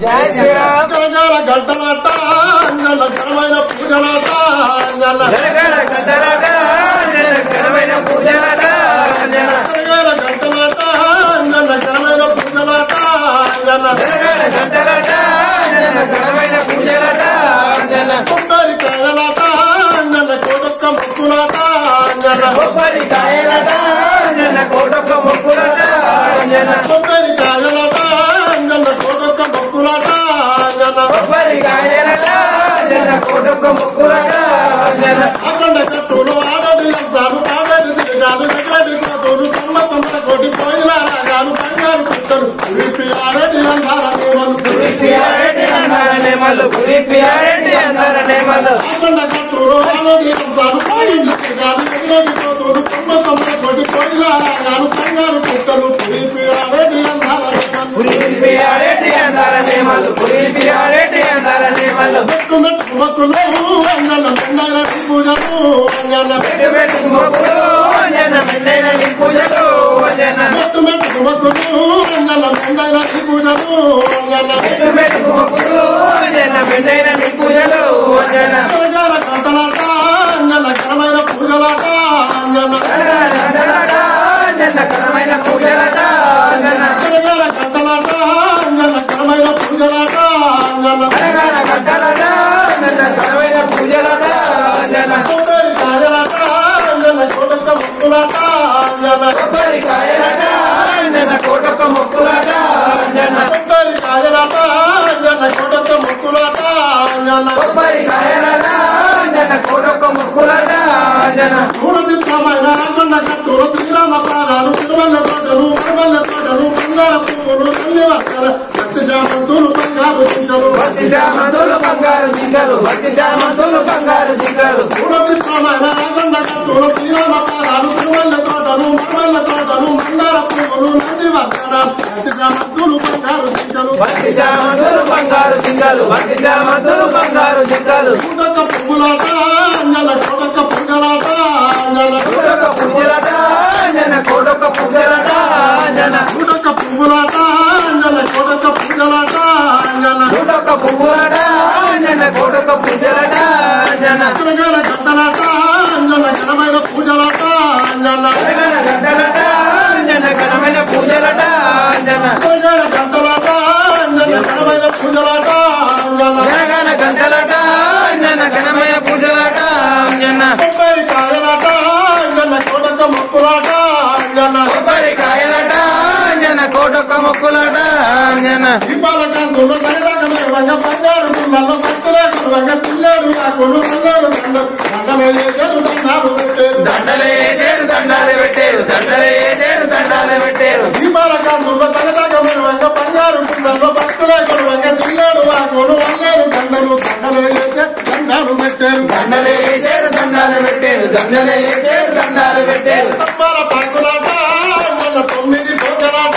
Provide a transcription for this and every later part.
జై శ్రీరామ్ గరగర గంటలాట అంజన ఘనమైన పూజలాట అంజన గరగర గంటలాట అంజన ఘనమైన పూజలాట అంజన గరగర గంటలాట అంజన ఘనమైన పూజలాట అంజన గరగర గంటలాట అంజన ఘనమైన పూజలాట అంజన కొబ్బరికాయలాట అంజన కోటొక్క మొక్కులాట అంజన కొబ్బరికాయలాట అంజన కోటొక్క మొక్కులాట అంజన కొబ్బరికాయలాట అంజన కోటొక్క మొక్కులాట అంజన కొబ్బరికాయలాట అంజన కోటొక్క మొక్కులాట అంజన అక్కడ కట్టులు ఆడది అంటారు ఆడది తిరగాలు ఎగరడి కోతులు కొమ్మ కొమ్మ కొట్టి పోయిలా రాగాలు బంగారు కుక్కలు పులిపి ఆడది అంటారనే వాళ్ళు పులిపి ఆడది అంటారనే వాళ్ళు పులిపి ఆడది అంటారనే వాళ్ళు అక్కడ కట్టులు ఆడది అంటారు పోయిలా తిరగాలు ఎగరడి కోతులు కొమ్మ కొమ్మ కొట్టి పోయిలా రాగాలు బంగారు కుక్కలు పులిపి ఆడది అంటారనే వాళ్ళు పులిపి ఆడది అంటారనే వాళ్ళు పులిపి ఆడది అంటారనే వాళ్ళు మెట్టు మెట్టు మొక్కులు అంజన మెండైన పూజలు అంజన మెట్టు మెట్టు మొక్కులు అంజన మెండైన పూజలు అంజన మెట్టు మెట్టు మొక్కులు అంజన మెండైన పూజలు అంజన మెట్టు మెట్టు మొక్కులు అంజన మెండైన పూజలు అంజన గరగర గంటలాట అంజన ఘనమైన పూజలాట అంజన గరగర గంటలాట అంజన ఘనమైన పూజలాట అంజన గరగర గంటలాట అంజన ఘనమైన పూజలాట అంజన గరగర గంటలాట అంజన ఘనమైన పూజలాట అంజన కొబ్బరికాయలాట అంజన కోటొక్క మొక్కులాట అంజన కొబ్బరికాయలాట అంజన కోటొక్క మొక్కులాట అంజన కొబ్బరికాయలాట అంజన కోటొక్క మొక్కులాట అంజన కొబ్బరికాయలాట అంజన కోటొక్క మొక్కులాట అంజన పూర్వచిత్రమైన కొండ కట్టులు శ్రీరామ పాదాలు తిరుమల తోటలు మరుమల్ల తోటలు బంగార పువ్వులు తల్లి వర్షాలు భక్తి చామంతులు బంగారు జింకలు భక్తి చామంతులు బంగారు జింకలు భక్తి చామంతులు బంగారు జింకలు పూర్వచిత్రమైన కొండ కట్టులు శ్రీరామ పాదాలు తిరుమల తోటలు మరుమల్ల తోటలు బంగార పువ్వులు నంది వర్షాలు భక్తి చామంతులు బంగారు జింకలు భక్తి చామంతులు బంగారు జింకలు భక్తి చామంతులు బంగారు జింకలు కోటొక్క పువ్వులాట అంజన కోటొక్క పూజలాట అంజన కోటొక్క పూజలాట అంజన కోటొక్క పూజలాట అంజన కోటొక్క పువ్వులాట అంజన కోటొక్క పూజలాట అంజన కోటొక్క పువ్వులాట అంజన కోటొక్క పూజలాట అంజన గరగర గంటలాట అంజన ఘనమైన పూజలాట అంజన గరగర గంటలాట అంజన ఘనమైన పూజలాట అంజన గరగర గంటలాట అంజన ఘనమైన పూజలాట అంజన గరగర గంటలాట అంజన ఘనమైన పూజలాట అంజన కొబ్బరికాయలాట అంజన కోటొక్క మొక్కులాట అంజన కొబ్బరికాయలాట అంజన కోటొక్క మొక్కులాట అంజన దీపాల కాంతులు సరిదాకమైన రంగ బంగారు గుళ్ళల్లో భక్తులే రంగ చిల్లేరు ఆకులు బంగారు దండలే చేరు దండాలు పెట్టారు దండలే చేరు దండాలు పెట్టారు దండలే చేరు దండాలు పెట్టారు దీపాల కాంతులు సరిదాకమైన రంగ బంగారు గుళ్ళల్లో భక్తులే రంగ చిల్లేరు ఆకులు బంగారు దండలు దండలే చేరు దండాలు పెట్టారు దండలే చేరు దండాలు పెట్టారు దండలే చేరు దండాలు పెట్టారు తమ్మాల పాకులాట మన 9 పోకలాట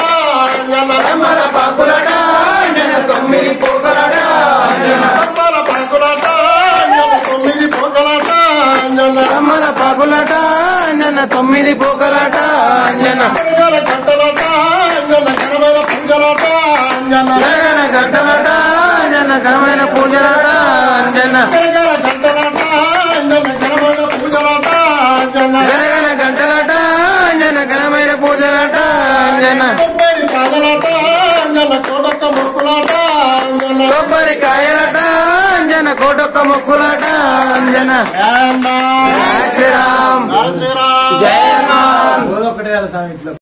తమ్మాల పాకులాట మన 9 పోకలాట తమ్మాల పాకులాట మన 9 పోకలాట తమ్మాల పాకులాట మన 9 పోకలాట గరగర గంటలాట మన ఘనమైన పూజలాట గరగర గంటలాట మన ఘనమైన పూజలాట గరగర గంటలాట మన ఘనమైన పూజలాట గరగర గంటలాట మన ఘనమైన పూజలాట కొబ్బరికాయలాట మన కోటొక్క మొక్కులాట కొబ్బరికాయలాట మన కోటొక్క మొక్కులాట జయ శ్రీరామ్ జయ శ్రీరామ్